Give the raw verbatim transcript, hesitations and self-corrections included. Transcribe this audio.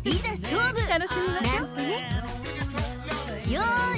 いざ勝負。 楽しみましょう。 なんてね。よーい